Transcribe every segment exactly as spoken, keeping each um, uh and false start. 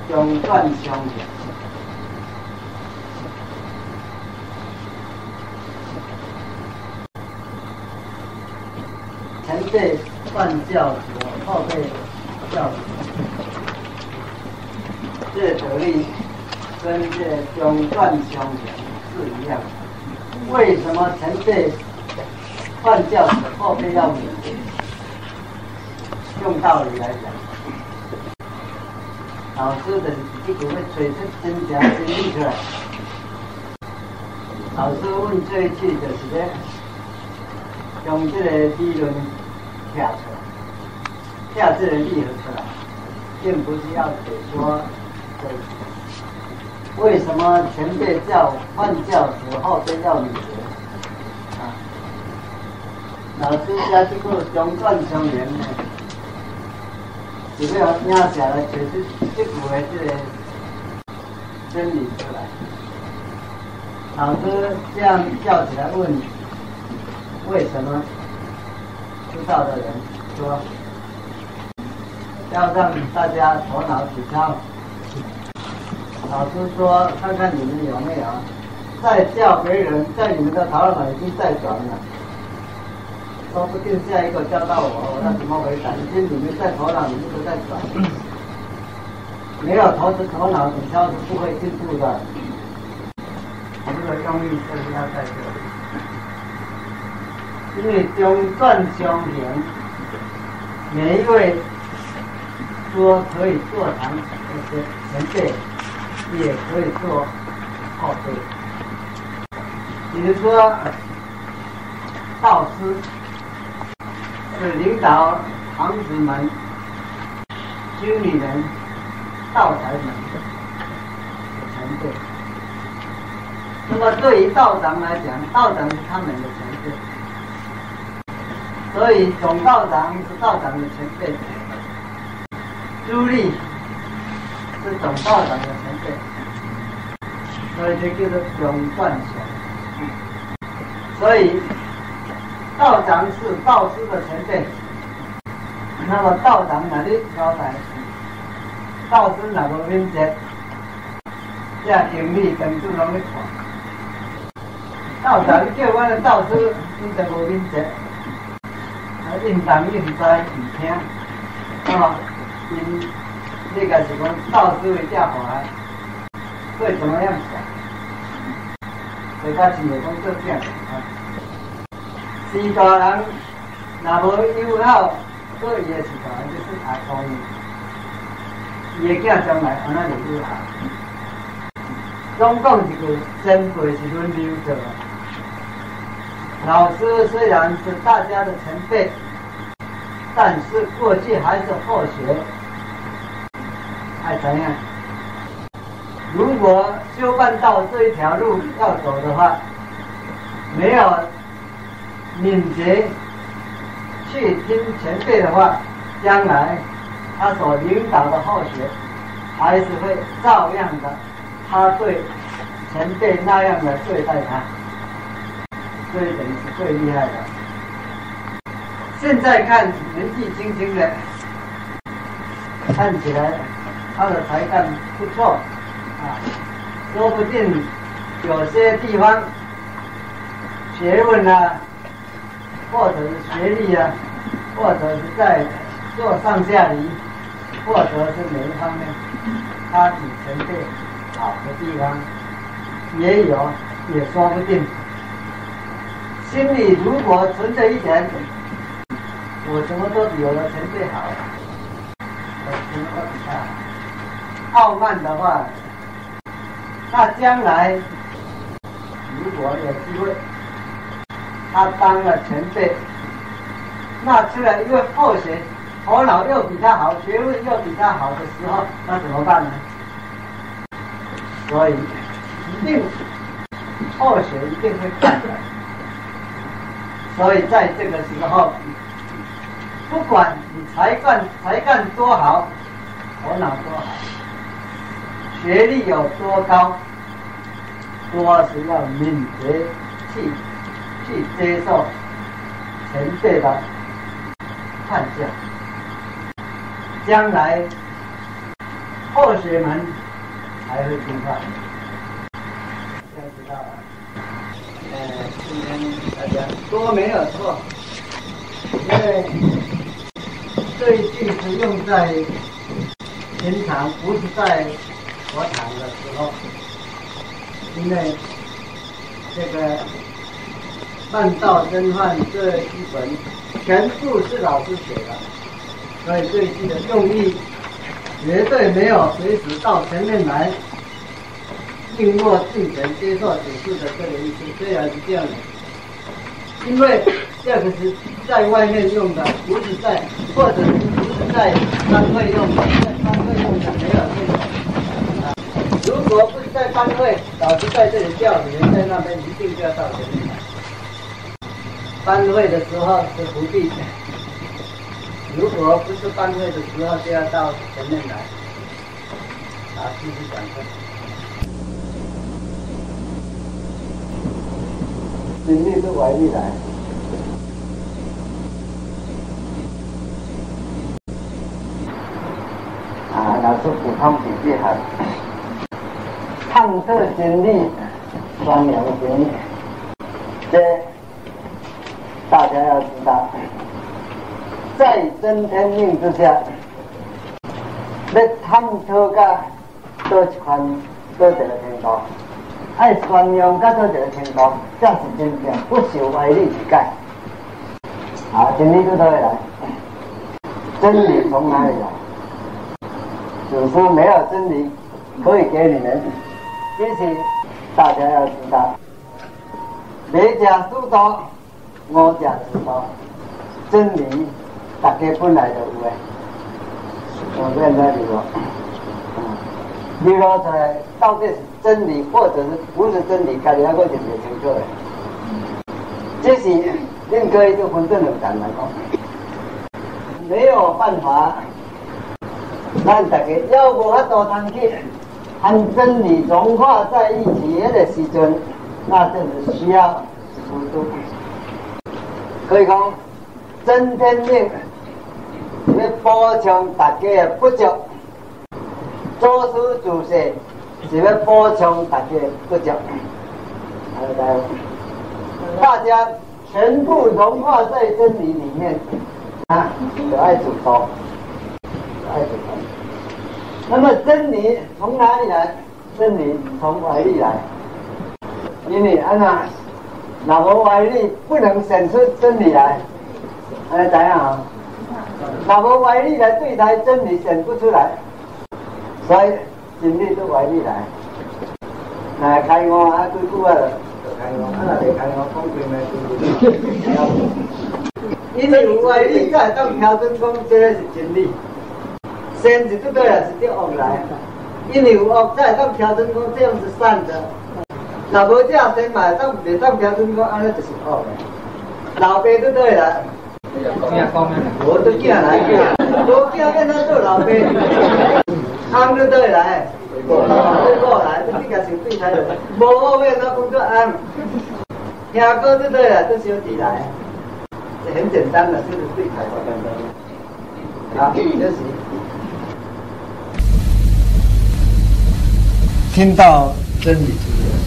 中断相形。前辈犯教时，后辈教子，这得力跟这中断相形是一样的。为什么前辈犯教时，后辈要免？用道理来讲，老师的这个会推出真假真理出来。老师问这一句就是咧，用这个理论写出来，写这个理论出来，并不是要解说这个为什么前辈教犯教时后辈要理解啊？老师写这个中断相连呢？只要压下来，解释这股的这个真理出来。老师这样叫起来问，为什么？知道的人说，要让大家头脑体操。老师说，看看你们有没有在叫别人，在你们的头脑已经在转了。说不定下一个叫到我，我要怎么回答？已经你们在头脑里面都在转，没有头子头脑，你敲是不会进步的。这个用意就是要在这里，因为中断相形，每一位说可以做堂那些前辈，也可以做后辈。比如说道师。是领导堂子们、经理人、道台们的前辈。那么对于道长来讲，道长是他们的前辈，所以总道长是道长的前辈，朱棣是总道长的前辈，所以这叫做中断相。所以道长是道师的前辈，那么道长哪里交代？道师哪个面前，这经理跟主拢咧看。道长叫我的道师，你就无面前，啊，应当应知唔听，那么因这个是讲道师的教法，会怎么样想？所以他是有讲做这样啊。是大人，若无友好，做伊的是大人，就是阿公。伊的囝将来安那就友好。总讲一句，真辈是轮流做。老师虽然是大家的前辈，但是过去还是后学，爱怎样？如果修办道这一条路要走的话，没有敏捷去听前辈的话，将来他所领导的后学还是会照样的，他对前辈那样的对待他，这一点是最厉害的。现在看年纪轻轻的，看起来他的才干不错啊，说不定有些地方学问啊，或者是学历啊，或者是在做上下离，或者是哪一方面，他比前辈好的地方也有，也说不定。心里如果存着一点，我什么都比我的前辈好，我什么都比他好，傲慢的话，那将来如果有机会，他当了前辈，那出来一位后学，头脑又比他好，学问又比他好的时候，那怎么办呢？所以一定后学一定会看的。所以在这个时候，不管你才干才干多好，头脑多好，学历有多高，多是要敏捷去去接受前辈的判教，将来后学门才会听话。要知道啊，呃，今天大家说没有错，因为这一句是用在平常，不是在佛堂的时候，因为这个《办道真幻》这一本全部是老师写的，所以这一句的用意绝对没有随时到前面来静默敬虔接受指示的这个意思。虽然是这样的，因为这个是在外面用的，不是在，或者是不是在班会用的，在班会用的没有这个。啊，如果不是在班会，老师在这里叫你们在那边一定就要到前面来。班会的时候是不必，如果不是班会的时候，就要到前面来。啊，继续讲课。尽力是外力来。啊，老师补充几句哈。探测经历，双阳经历，这大家要知道，在真天命之下，要探测到多一款多一个程度，爱宣扬到多一个程度，才是真正不受歪理之解。啊，真理从哪里来？真理从哪里来？祖师没有真理可以给你们，其实大家要知道，每家书多。五家知道真理，大家本来就有诶。我现在你说，你说出来到底是真理，或者是不是真理，家己还个认不清楚诶。这是恁可以就分这两点来讲，没有办法，咱大家要无法度通去和真理融化在一起的时阵，那就是需要辅助。所以讲，真天命要补充大家的不足，做事做事是要补充大家的不足。来，大家全部融化在真理里面啊，就爱主动，爱主动。那么真理从哪里来？真理从外力来，因为安那。那无歪理不能显出真理来，安尼知影啊？那无歪理来对待真理显不出来，所以真理都歪理来。那开悟啊，几久啊就开悟，啊若未开悟，讲几暝就因为有歪理才会当标准讲这个是真理，善是对对啦，是对恶来，因为有恶才会当标准讲这样是善的。若无这样先嘛，当袂当标准讲安尼就是恶的。老爸都对啦，我都囝来叫，我囝跟他做老爸，啱都对来，对过来，你这个是对台的，无后面那工作啱，听歌就对了，都小弟来，这很简单的，就是对台的。好，休息。听到真理之言。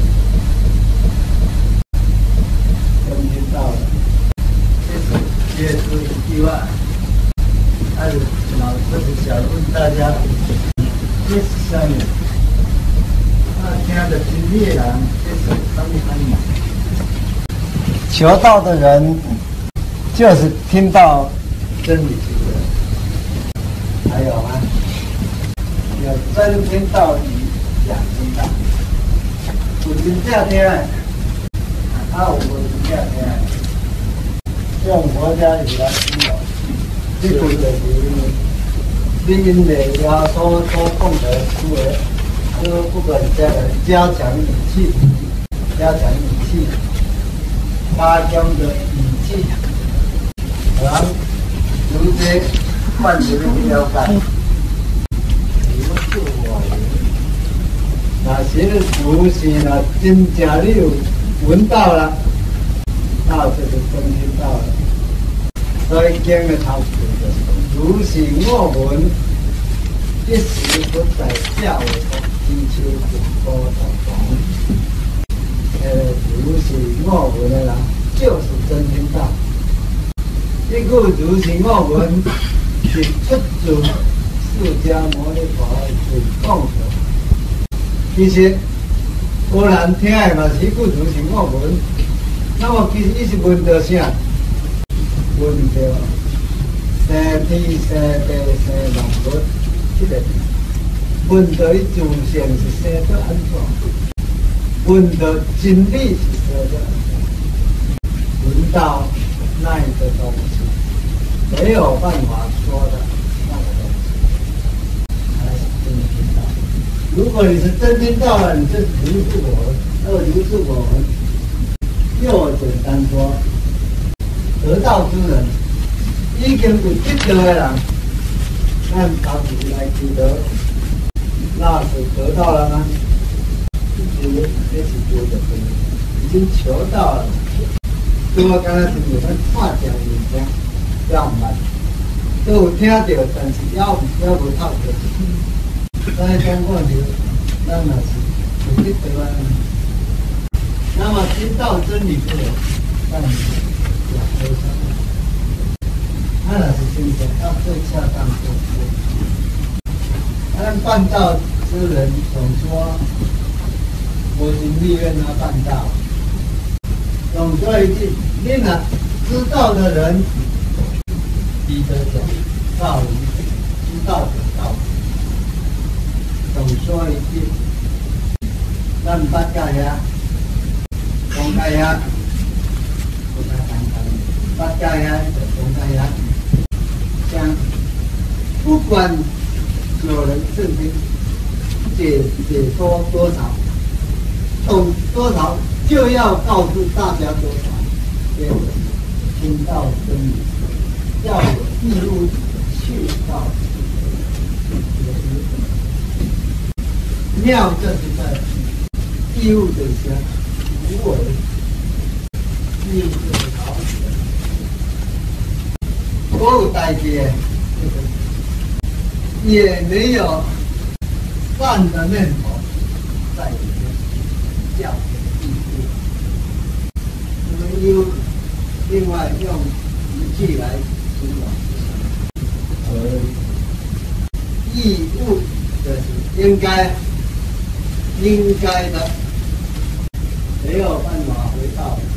也是一句话，还是老师是想问大家，这是啥呢？啊，听得真理的人，这是什么含义？求道的人，就是听到真理之言。还有吗？有真听道理，假听道。有真正听，啊，有无真正听。用佛家语来形容，这个就是你因为要所所讲的思维，都不管加加强语气，加强语气，加强的语气，然后直接慢慢的了解。什么是我？那些熟悉了，真假你有闻到了。道就是真听到了，所以经的头就是如是我闻， 一时不在教的追求结果的王，呃，如是我闻的人，就是真天道。这个如是我闻是出自释迦牟尼佛所讲的。其实有人听的嘛是故如是我闻，那么其实伊是闻到啥？闻到生天生地生万物，这个闻到伊自性是生到安怎？闻到真理是生到安怎？闻到那一个东西，没有办法说的那个东西，才是真听道。如果你是真听道了，你就是如是我闻，二如是我闻。又简单说，得道之人，已经有得道的人，按道理来求得，那是得到了吗？其实这是多的多，已经求到了。所以我刚才是你们看讲物件，要慢，都有听到，但是要要无透着。咱讲过就，咱也是有得到啊。那么听到真理不了，但是要悲伤。那若是真正要最恰当做事。咱办道之人总说，我是立愿他办道。总说一句，你若知道的人，你得讲道理，知道的道理。总说一句，咱八家呀，公家呀，不太单单，八家呀，公家呀，像不管有人圣经解解说多少，懂多少。就要告诉大家多少，也听到真理，要有义务去到。妙就是在义务底下无为，义务就是好学。所有代志，也没有善的念头在里面，叫。又另外用一句来形容，而义务就是应该应该的，没有办法回到。